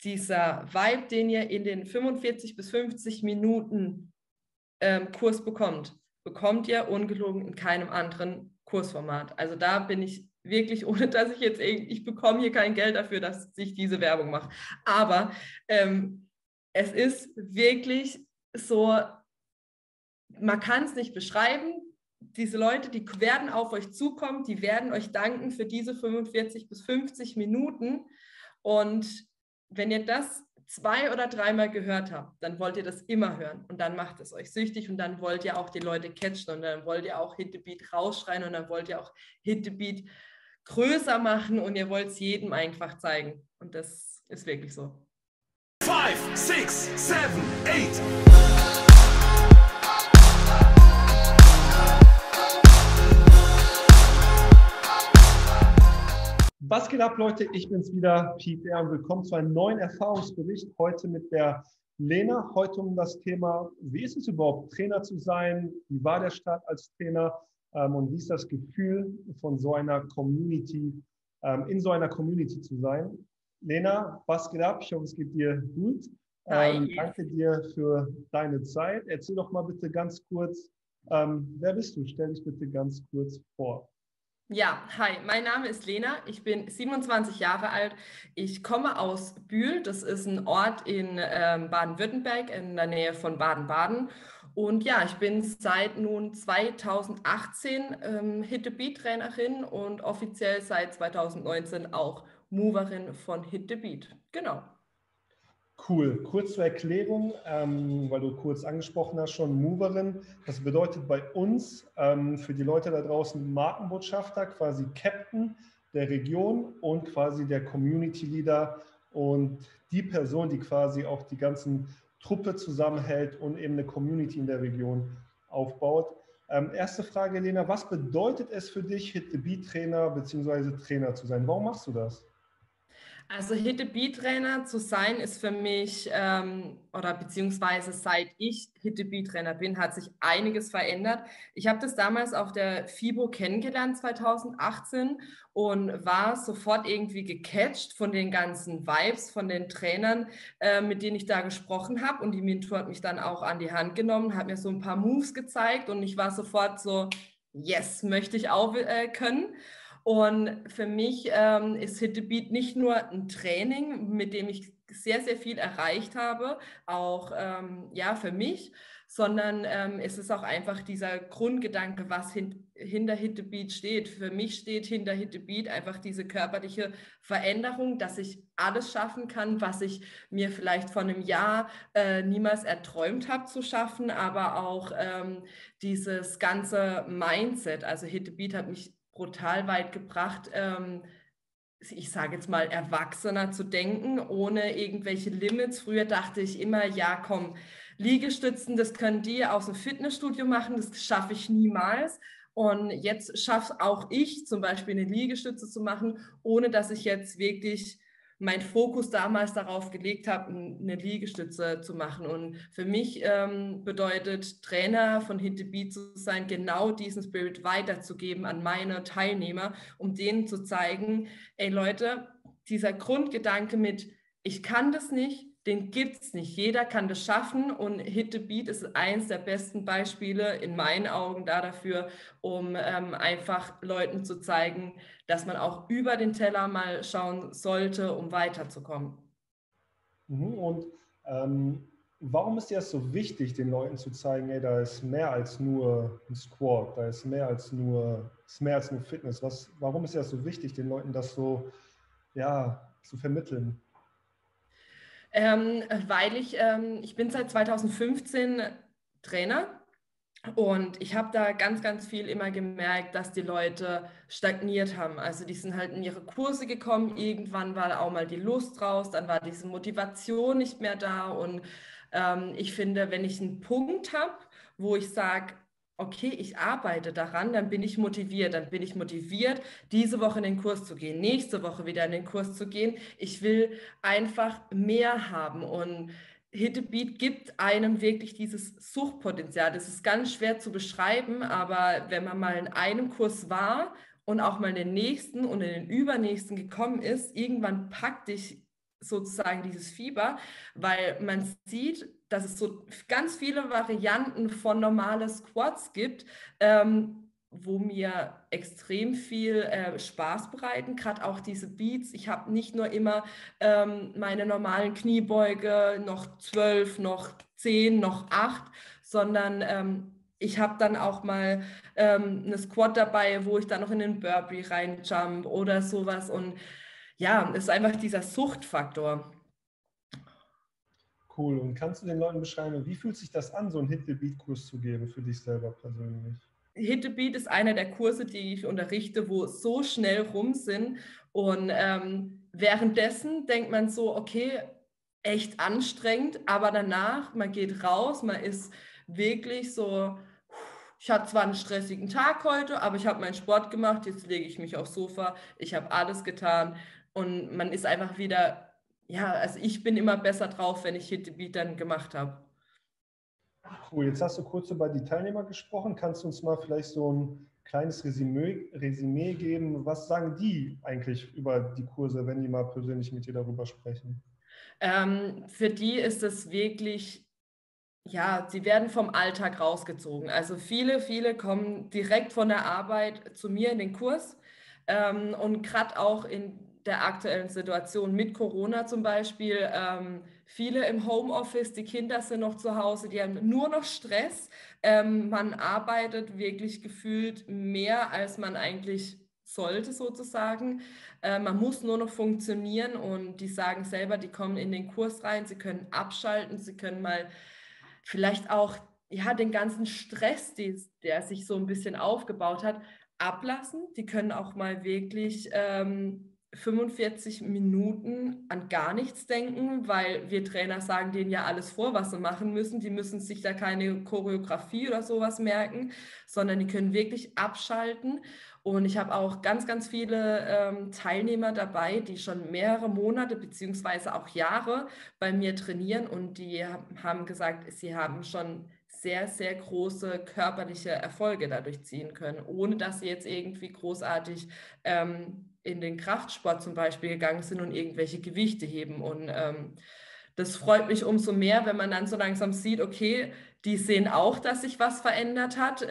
dieser Vibe, den ihr in den 45 bis 50 Minuten Kurs bekommt ihr ungelogen in keinem anderen Kursformat. Also da bin ich wirklich, ohne dass ich bekomme hier kein Geld dafür, dass ich diese Werbung mache. Aber es ist wirklich so, man kann es nicht beschreiben. Diese Leute, die werden auf euch zukommen, die werden euch danken für diese 45 bis 50 Minuten. Und wenn ihr das 2- oder 3-mal gehört habt, dann wollt ihr das immer hören. Und dann macht es euch süchtig und dann wollt ihr auch die Leute catchen und dann wollt ihr auch Hit the Beat rausschreien und dann wollt ihr auch Hit the Beat größer machen und ihr wollt es jedem einfach zeigen. Und das ist wirklich so. 5, 6, 7, 8. Was geht ab, Leute? Ich bin's wieder, Pete und willkommen zu einem neuen Erfahrungsbericht. Heute mit der Lena. Heute um das Thema, wie ist es überhaupt, Trainer zu sein? Wie war der Start als Trainer? Und wie ist das Gefühl, von so einer Community, in so einer Community zu sein? Lena, was geht ab? Ich hoffe, es geht dir gut. Danke dir für deine Zeit. Erzähl doch mal bitte ganz kurz, wer bist du? Stell dich bitte ganz kurz vor. Ja, hi, mein Name ist Lena, ich bin 27 Jahre alt, ich komme aus Bühl, das ist ein Ort in Baden-Württemberg in der Nähe von Baden-Baden und ja, ich bin seit nun 2018 Hit the Beat Trainerin und offiziell seit 2019 auch Moverin von Hit the Beat, genau. Cool. Kurz zur Erklärung, weil du kurz angesprochen hast, schon Moverin. Das bedeutet bei uns, für die Leute da draußen, Markenbotschafter, quasi Captain der Region und quasi der Community Leader und die Person, die quasi auch die ganzen Truppe zusammenhält und eben eine Community in der Region aufbaut. Erste Frage, Lena, was bedeutet es für dich, Hit the Beat Trainer bzw. Trainer zu sein? Warum machst du das? Also Hit the Beat Trainer zu sein ist für mich, oder beziehungsweise seit ich Hit the Beat Trainer bin, hat sich einiges verändert. Ich habe das damals auf der FIBO kennengelernt 2018 und war sofort irgendwie gecatcht von den ganzen Vibes, von den Trainern, mit denen ich da gesprochen habe. Und die Mentor hat mich dann auch an die Hand genommen, hat mir so ein paar Moves gezeigt und ich war sofort so, yes, möchte ich auch können. Und für mich ist Hit the Beat nicht nur ein Training, mit dem ich sehr, sehr viel erreicht habe, auch ja, für mich, sondern es ist auch einfach dieser Grundgedanke, was hinter Hit the Beat steht. Für mich steht hinter Hit the Beat einfach diese körperliche Veränderung, dass ich alles schaffen kann, was ich mir vielleicht vor einem Jahr niemals erträumt habe zu schaffen, aber auch dieses ganze Mindset. Also Hit the Beat hat mich brutal weit gebracht, ich sage jetzt mal, erwachsener zu denken, ohne irgendwelche Limits. Früher dachte ich immer, ja komm, Liegestützen, das können die aus dem Fitnessstudio machen, das schaffe ich niemals. Und jetzt schaffe auch ich zum Beispiel eine Liegestütze zu machen, ohne dass ich jetzt wirklich meinen Fokus damals darauf gelegt habe, eine Liegestütze zu machen. Und für mich bedeutet Trainer von Hit the Beat zu sein, genau diesen Spirit weiterzugeben an meine Teilnehmer, um denen zu zeigen, ey Leute, dieser Grundgedanke mit, ich kann das nicht, den gibt es nicht. Jeder kann das schaffen und Hit the Beat ist eins der besten Beispiele in meinen Augen dafür, um einfach Leuten zu zeigen, dass man auch über den Teller mal schauen sollte, um weiterzukommen. Und warum ist dir das so wichtig, den Leuten zu zeigen, ey, da ist mehr als nur ein Squat, da ist mehr als nur Fitness? Warum ist dir das so wichtig, den Leuten das so, ja, zu vermitteln? Weil ich bin seit 2015 Trainer und ich habe da ganz, ganz viel immer gemerkt, dass die Leute stagniert haben. Also die sind halt in ihre Kurse gekommen, irgendwann war auch mal die Lust raus, dann war diese Motivation nicht mehr da und ich finde, wenn ich einen Punkt habe, wo ich sage, okay, ich arbeite daran, dann bin ich motiviert. Dann bin ich motiviert, diese Woche in den Kurs zu gehen, nächste Woche wieder in den Kurs zu gehen. Ich will einfach mehr haben und Hit the Beat gibt einem wirklich dieses Suchtpotenzial. Das ist ganz schwer zu beschreiben, aber wenn man mal in einem Kurs war und auch mal in den nächsten und in den übernächsten gekommen ist, irgendwann packt dich sozusagen dieses Fieber, weil man sieht, dass es so ganz viele Varianten von normalen Squats gibt, wo mir extrem viel Spaß bereiten, gerade auch diese Beats. Ich habe nicht nur immer meine normalen Kniebeuge, noch 12, noch 10, noch 8, sondern ich habe dann auch mal eine Squat dabei, wo ich dann noch in den Burpee reinjump oder sowas. Und ja, es ist einfach dieser Suchtfaktor. Cool. Und kannst du den Leuten beschreiben, wie fühlt sich das an, so einen Hit-the-Beat-Kurs zu geben für dich selber persönlich? Hit the Beat ist einer der Kurse, die ich unterrichte, wo so schnell rum sind. Und währenddessen denkt man so, okay, echt anstrengend, aber danach, man geht raus, man ist wirklich so, ich hatte zwar einen stressigen Tag heute, aber ich habe meinen Sport gemacht, jetzt lege ich mich aufs Sofa, ich habe alles getan und man ist einfach wieder, ja, also ich bin immer besser drauf, wenn ich Hit the Beat dann gemacht habe. Cool, jetzt hast du kurz über die Teilnehmer gesprochen. Kannst du uns mal vielleicht so ein kleines Resümee geben? Was sagen die eigentlich über die Kurse, wenn die mal persönlich mit dir darüber sprechen? Für die ist es wirklich, ja, sie werden vom Alltag rausgezogen. Also viele kommen direkt von der Arbeit zu mir in den Kurs und gerade auch in der aktuellen Situation mit Corona zum Beispiel, viele im Homeoffice, die Kinder sind noch zu Hause, die haben nur noch Stress. Man arbeitet wirklich gefühlt mehr, als man eigentlich sollte sozusagen. Man muss nur noch funktionieren und die sagen selber, die kommen in den Kurs rein, sie können abschalten, sie können mal vielleicht auch ja, den ganzen Stress, der sich so ein bisschen aufgebaut hat, ablassen. Die können auch mal wirklich 45 Minuten an gar nichts denken, weil wir Trainer sagen denen ja alles vor, was sie machen müssen. Die müssen sich da keine Choreografie oder sowas merken, sondern die können wirklich abschalten. Und ich habe auch ganz viele Teilnehmer dabei, die schon mehrere Monate beziehungsweise auch Jahre bei mir trainieren und die haben gesagt, sie haben schon sehr große körperliche Erfolge dadurch ziehen können, ohne dass sie jetzt irgendwie großartig in den Kraftsport zum Beispiel gegangen sind und irgendwelche Gewichte heben. Und das freut mich umso mehr, wenn man dann so langsam sieht, okay, die sehen auch, dass sich was verändert hat.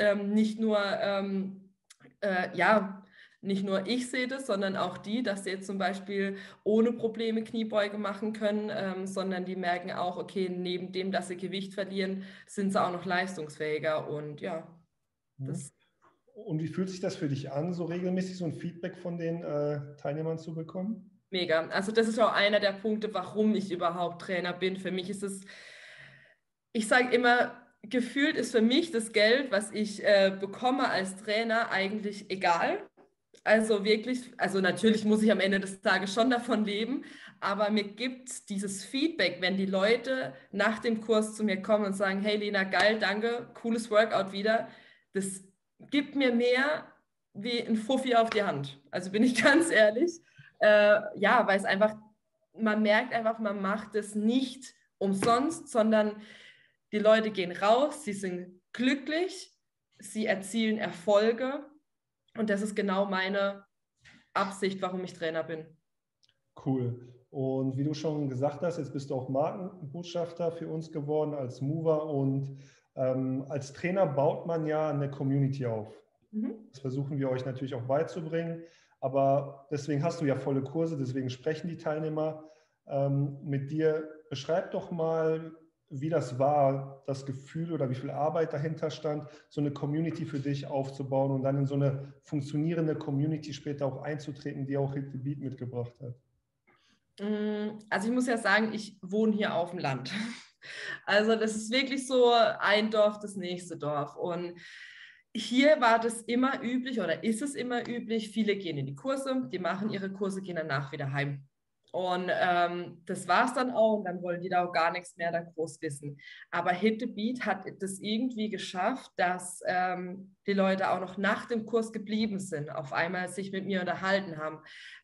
Ja, nicht nur ich sehe das, sondern auch die, dass sie jetzt zum Beispiel ohne Probleme Kniebeuge machen können, sondern die merken auch, okay, neben dem, dass sie Gewicht verlieren, sind sie auch noch leistungsfähiger. Und ja, das Und wie fühlt sich das für dich an, so regelmäßig so ein Feedback von den Teilnehmern zu bekommen? mega. Also das ist auch einer der Punkte, warum ich überhaupt Trainer bin. Für mich ist es, ich sage immer, gefühlt ist für mich das Geld, was ich bekomme als Trainer, eigentlich egal. Also wirklich, also natürlich muss ich am Ende des Tages schon davon leben, aber mir gibt dieses Feedback, wenn die Leute nach dem Kurs zu mir kommen und sagen, hey Lena, geil, danke, cooles Workout wieder, das gibt mir mehr wie ein Fuffi auf die Hand. Also bin ich ganz ehrlich. Ja, weil es einfach, man merkt einfach, man macht es nicht umsonst, sondern die Leute gehen raus, sie sind glücklich, sie erzielen Erfolge und das ist genau meine Absicht, warum ich Trainer bin. Cool. Und wie du schon gesagt hast, jetzt bist du auch Markenbotschafter für uns geworden als Mover und als Trainer baut man ja eine Community auf. Das versuchen wir euch natürlich auch beizubringen, aber deswegen hast du ja volle Kurse, deswegen sprechen die Teilnehmer mit dir. Beschreib doch mal, wie das war, das Gefühl oder wie viel Arbeit dahinter stand, so eine Community für dich aufzubauen und dann in so eine funktionierende Community später auch einzutreten, die auch Hit the Beat mitgebracht hat. Also ich muss ja sagen, ich wohne hier auf dem Land. Also das ist wirklich so ein Dorf, das nächste Dorf. Und hier war das immer üblich oder ist es immer üblich, viele gehen in die Kurse, die machen ihre Kurse, gehen danach wieder heim. Und das war es dann auch und dann wollen die da auch gar nichts mehr da groß wissen. Aber Hit the Beat hat das irgendwie geschafft, dass die Leute auch noch nach dem Kurs geblieben sind, auf einmal sich mit mir unterhalten haben.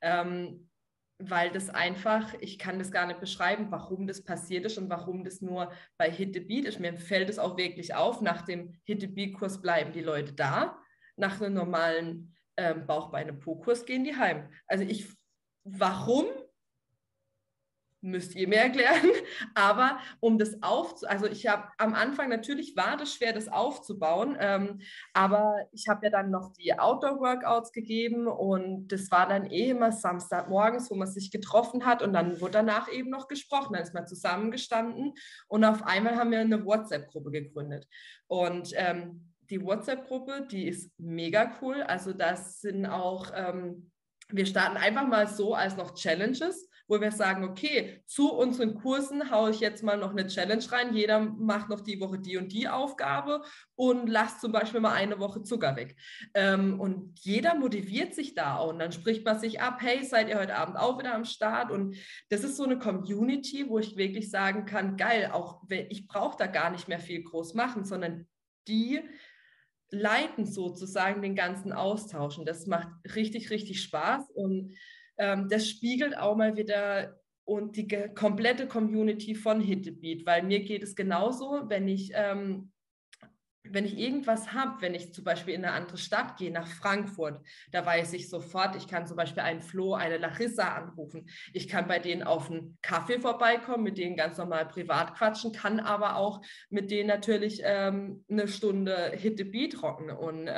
Weil das einfach, ich kann das gar nicht beschreiben, warum das passiert ist und warum das nur bei Hit the Beat ist. Mir fällt es auch wirklich auf, nach dem Hit the Beat-Kurs bleiben die Leute da, nach einem normalen Bauch-Beine-Po-Kurs gehen die heim. Also warum? müsst ihr mir erklären, aber um das also ich habe am Anfang, natürlich war das schwer, das aufzubauen, aber ich habe ja dann noch die Outdoor-Workouts gegeben und das war dann eh immer Samstagmorgens, wo man sich getroffen hat und dann wurde danach eben noch gesprochen, dann ist man zusammengestanden und auf einmal haben wir eine WhatsApp-Gruppe gegründet und die WhatsApp-Gruppe, die ist mega cool, also das sind auch, wir starten einfach mal so als noch Challenges, wo wir sagen, okay, zu unseren Kursen haue ich jetzt mal noch eine Challenge rein. Jeder macht noch die Woche die und die Aufgabe und lasst zum Beispiel mal eine Woche Zucker weg. Und jeder motiviert sich da auch. Und dann spricht man sich ab, hey, seid ihr heute Abend auch wieder am Start? Und das ist so eine Community, wo ich wirklich sagen kann, geil, auch ich brauche da gar nicht mehr viel groß machen, sondern die leiten sozusagen den ganzen Austausch. Und das macht richtig, richtig Spaß. Und das spiegelt auch mal wieder und die komplette Community von Hit the Beat, weil mir geht es genauso, wenn ich irgendwas habe, wenn ich zum Beispiel in eine andere Stadt gehe, nach Frankfurt, da weiß ich sofort, ich kann zum Beispiel einen Flo, eine Larissa anrufen. Ich kann bei denen auf einen Kaffee vorbeikommen, mit denen ganz normal privat quatschen, kann aber auch mit denen natürlich eine Stunde Hit the Beat rocken. Und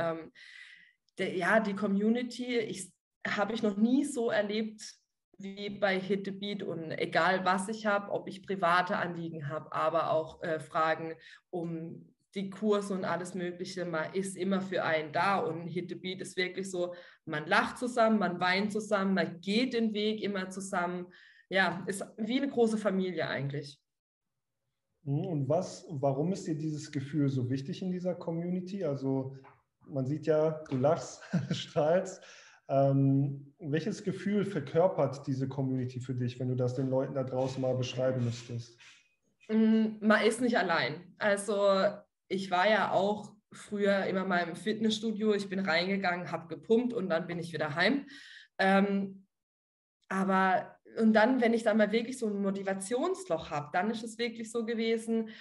die Community, habe ich noch nie so erlebt wie bei Hit the Beat und egal was ich habe, ob ich private Anliegen habe, aber auch Fragen um die Kurse und alles Mögliche, man ist immer für einen da und Hit the Beat ist wirklich so, man lacht zusammen, man weint zusammen, man geht den Weg immer zusammen, ja, ist wie eine große Familie eigentlich. Und warum ist dir dieses Gefühl so wichtig in dieser Community? Also man sieht ja, du lachst, strahlst. Welches Gefühl verkörpert diese Community für dich, wenn du das den Leuten da draußen mal beschreiben müsstest? Man ist nicht allein. Also ich war ja auch früher immer mal im Fitnessstudio, ich bin reingegangen, habe gepumpt und dann bin ich wieder heim. Und dann, wenn ich dann mal wirklich so ein Motivationsloch habe, dann ist es wirklich so gewesen,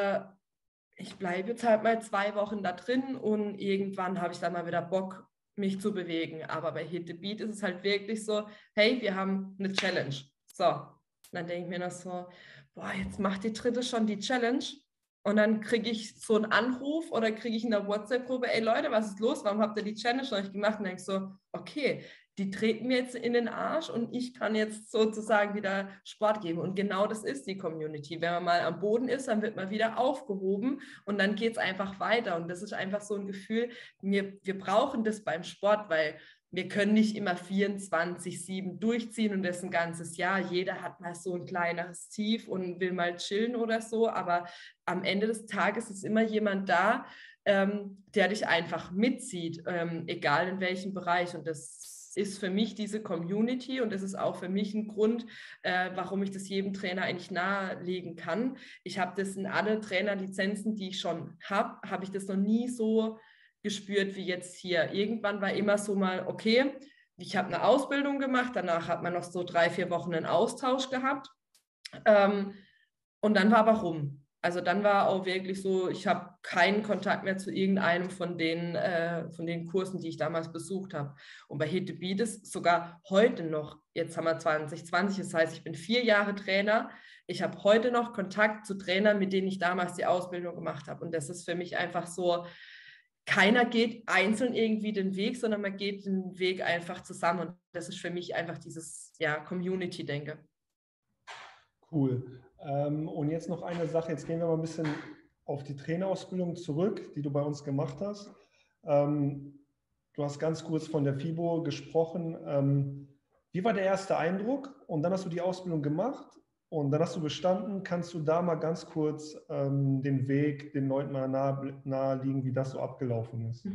ich bleibe jetzt halt mal 2 Wochen da drin und irgendwann habe ich dann mal wieder Bock, mich zu bewegen. Aber bei Hit the Beat ist es halt wirklich so, hey, wir haben eine Challenge. So, dann denke ich mir noch so, boah, jetzt macht die dritte schon die Challenge. Und dann kriege ich so einen Anruf oder kriege ich in der WhatsApp-Gruppe, ey Leute, was ist los? Warum habt ihr die Challenge noch nicht gemacht? Und denke ich so, okay, die treten mir jetzt in den Arsch und ich kann jetzt sozusagen wieder Sport geben. Und genau das ist die Community. Wenn man mal am Boden ist, dann wird man wieder aufgehoben und dann geht es einfach weiter. Und das ist einfach so ein Gefühl, wir brauchen das beim Sport, weil wir können nicht immer 24/7 durchziehen und das ein ganzes Jahr. Jeder hat mal so ein kleines Tief und will mal chillen oder so, aber am Ende des Tages ist immer jemand da, der dich einfach mitzieht, egal in welchem Bereich. Und das ist für mich diese Community und das ist auch für mich ein Grund, warum ich das jedem Trainer eigentlich nahelegen kann. Ich habe das in alle Trainerlizenzen, die ich schon habe ich das noch nie so gespürt wie jetzt hier. Irgendwann war immer so mal, okay, ich habe eine Ausbildung gemacht, danach hat man noch so 3-4 Wochen einen Austausch gehabt und dann war aber rum. Also dann war auch wirklich so, ich habe keinen Kontakt mehr zu irgendeinem von den Kursen, die ich damals besucht habe. Und bei Hit the Beat ist sogar heute noch, jetzt haben wir 2020, das heißt, ich bin 4 Jahre Trainer. Ich habe heute noch Kontakt zu Trainern, mit denen ich damals die Ausbildung gemacht habe. Und das ist für mich einfach so, keiner geht einzeln irgendwie den Weg, sondern man geht den Weg einfach zusammen. Und das ist für mich einfach dieses Community-Denke. Cool. Und jetzt noch eine Sache, jetzt gehen wir mal ein bisschen auf die Trainerausbildung zurück, die du bei uns gemacht hast. Du hast ganz kurz von der FIBO gesprochen. Wie war der erste Eindruck? Und dann hast du die Ausbildung gemacht und dann hast du bestanden. Kannst du da mal ganz kurz den Weg den Leuten mal nahelegen, wie das so abgelaufen ist?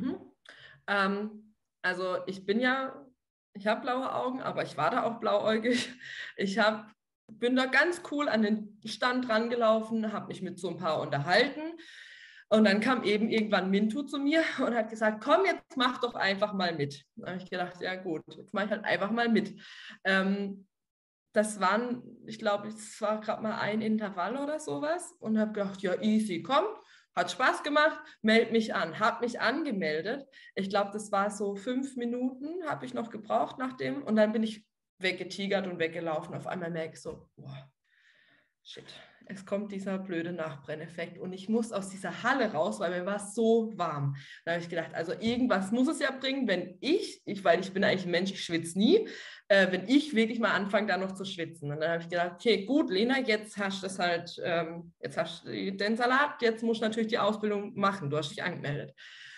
Also ich habe blaue Augen, aber ich war da auch blauäugig. Bin da ganz cool an den Stand rangelaufen, habe mich mit so ein paar unterhalten und dann kam eben irgendwann Mintu zu mir und hat gesagt, komm, jetzt mach doch einfach mal mit. Da habe ich gedacht, ja gut, jetzt mache ich halt einfach mal mit. Das war gerade mal ein Intervall oder sowas und habe gedacht, ja easy, komm, hat Spaß gemacht, melde mich an. Habe mich angemeldet. Ich glaube, das war so 5 Minuten, habe ich noch gebraucht nach dem und dann bin ich weggetigert und weggelaufen. Auf einmal merke ich so, boah, shit, es kommt dieser blöde Nachbrenneffekt und ich muss aus dieser Halle raus, weil mir war es so warm. Da habe ich gedacht, also irgendwas muss es ja bringen, wenn weil ich bin eigentlich ein Mensch, ich schwitze nie, wenn ich wirklich mal anfange, da noch zu schwitzen. Und dann habe ich gedacht, okay, gut, Lena, jetzt hast du das halt, jetzt hast du den Salat, jetzt musst du natürlich die Ausbildung machen, du hast dich angemeldet.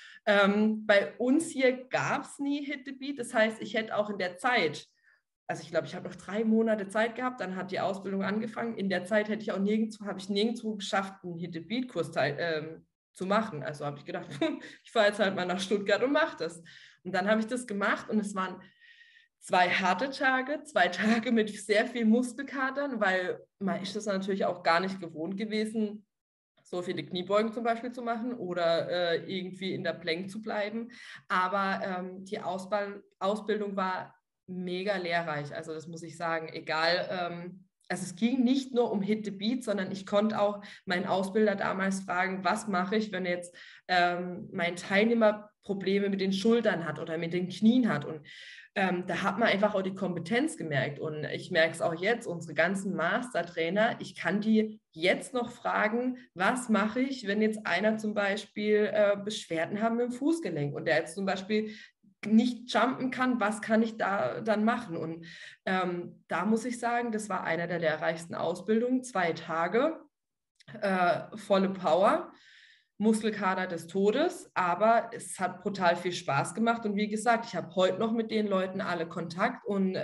Bei uns hier gab es nie Hit the Beat, das heißt, ich hätte auch in der Zeit, also ich glaube, ich habe noch 3 Monate Zeit gehabt, dann hat die Ausbildung angefangen. In der Zeit habe ich nirgendwo geschafft, einen Hit-the-Beat-Kurs zu machen. Also habe ich gedacht, ich fahre jetzt halt mal nach Stuttgart und mache das. Und dann habe ich das gemacht und es waren 2 harte Tage, 2 Tage mit sehr viel Muskelkatern, weil man ist das natürlich auch gar nicht gewohnt gewesen, so viele Kniebeugen zum Beispiel zu machen oder irgendwie in der Plank zu bleiben. Aber die Ausbildung war mega lehrreich, also das muss ich sagen, egal, also es ging nicht nur um Hit the Beat, sondern ich konnte auch meinen Ausbilder damals fragen, was mache ich, wenn jetzt mein Teilnehmer Probleme mit den Schultern hat oder mit den Knien hat und da hat man einfach auch die Kompetenz gemerkt und ich merke es auch jetzt, unsere ganzen Mastertrainer, ich kann die jetzt noch fragen, was mache ich, wenn jetzt einer zum Beispiel Beschwerden hat mit dem Fußgelenk und der jetzt zum Beispiel nicht jumpen kann, was kann ich da dann machen? Und da muss ich sagen, das war einer der lehrreichsten Ausbildungen, 2 Tage, volle Power, Muskelkater des Todes, aber es hat brutal viel Spaß gemacht und wie gesagt, ich habe heute noch mit den Leuten alle Kontakt und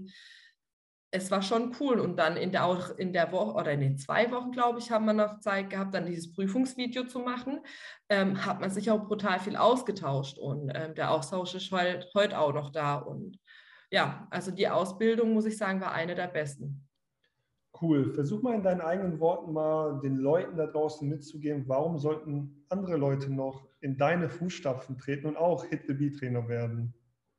es war schon cool und dann in der Woche oder in den 2 Wochen, glaube ich, haben wir noch Zeit gehabt, dann dieses Prüfungsvideo zu machen, hat man sich auch brutal viel ausgetauscht und der Austausch ist halt heute auch noch da und ja, also die Ausbildung, muss ich sagen, war eine der besten. Cool. Versuch mal in deinen eigenen Worten mal den Leuten da draußen mitzugeben, warum sollten andere Leute noch in deine Fußstapfen treten und auch Hit-the-Beat-Trainer werden?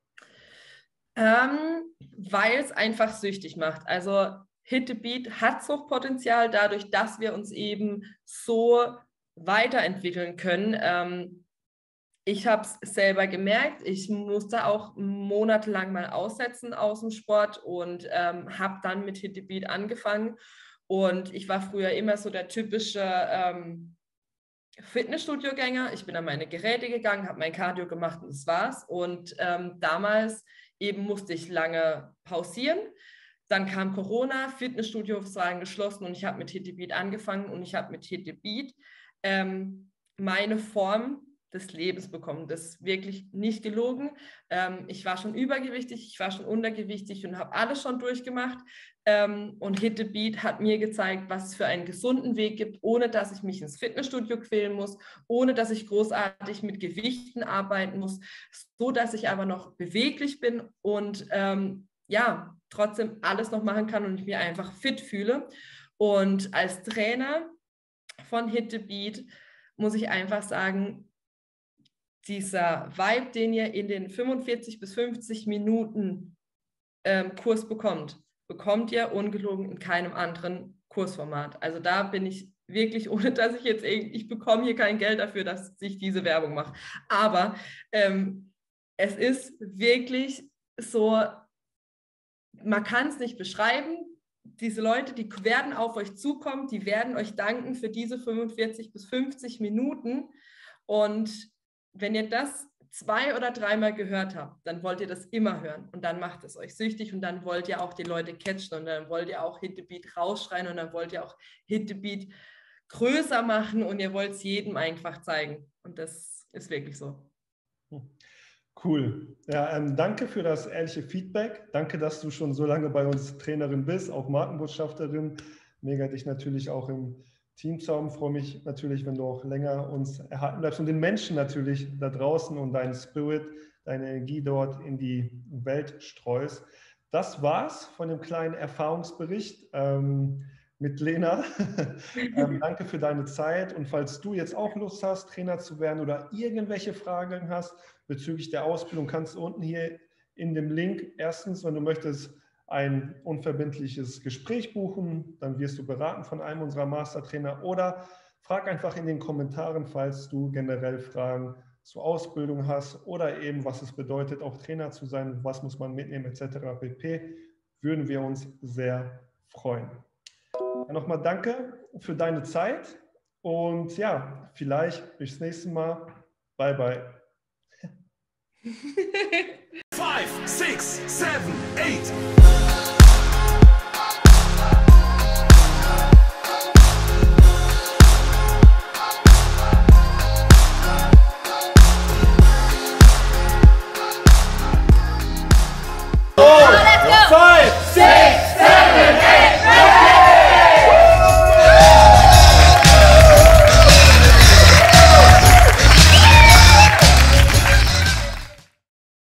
Weil es einfach süchtig macht. Also Hit the Beat hat Suchtpotenzial dadurch, dass wir uns eben so weiterentwickeln können. Ich habe es selber gemerkt, ich musste auch monatelang mal aussetzen aus dem Sport und habe dann mit Hit the Beat angefangen. Und ich war früher immer so der typische Fitnessstudio-Gänger. Ich bin an meine Geräte gegangen, habe mein Cardio gemacht und das war's. Und damals eben musste ich lange pausieren. Dann kam Corona, Fitnessstudios waren geschlossen und ich habe mit Hit the Beat angefangen und ich habe mit Hit the Beat meine Form des Lebens bekommen. Das ist wirklich nicht gelogen. Ich war schon übergewichtig, ich war schon untergewichtig und habe alles schon durchgemacht. Und Hit the Beat hat mir gezeigt, was es für einen gesunden Weg gibt, ohne dass ich mich ins Fitnessstudio quälen muss, ohne dass ich großartig mit Gewichten arbeiten muss, so dass ich aber noch beweglich bin und ja, trotzdem alles noch machen kann und ich mich einfach fit fühle. Und als Trainer von Hit the Beat muss ich einfach sagen, dieser Vibe, den ihr in den 45 bis 50 Minuten Kurs bekommt ihr ungelogen in keinem anderen Kursformat. Also da bin ich wirklich, ohne dass ich bekomme hier kein Geld dafür, dass ich diese Werbung mache. Aber es ist wirklich so, man kann es nicht beschreiben. Diese Leute, die werden auf euch zukommen, die werden euch danken für diese 45 bis 50 Minuten. Und wenn ihr das 2 oder 3 Mal gehört habt, dann wollt ihr das immer hören und dann macht es euch süchtig und dann wollt ihr auch die Leute catchen und dann wollt ihr auch Hit the Beat rausschreien und dann wollt ihr auch Hit the Beat größer machen und ihr wollt es jedem einfach zeigen und das ist wirklich so. Cool. Ja, danke für das ehrliche Feedback. Danke, dass du schon so lange bei uns Trainerin bist, auch Markenbotschafterin. Mega dich natürlich auch im Team zu haben. Freue mich natürlich, wenn du auch länger uns erhalten bleibst und den Menschen natürlich da draußen und deinen Spirit, deine Energie dort in die Welt streust. Das war's von dem kleinen Erfahrungsbericht mit Lena. Danke für deine Zeit und falls du jetzt auch Lust hast, Trainer zu werden oder irgendwelche Fragen hast bezüglich der Ausbildung, kannst du unten hier in dem Link erstens, wenn du möchtest, ein unverbindliches Gespräch buchen, dann wirst du beraten von einem unserer Mastertrainer oder frag einfach in den Kommentaren, falls du generell Fragen zur Ausbildung hast oder eben, was es bedeutet, auch Trainer zu sein, was muss man mitnehmen etc. pp. Würden wir uns sehr freuen. Ja, nochmal danke für deine Zeit und ja, vielleicht bis nächstes Mal. Bye, bye. 5, 6, 7, 8.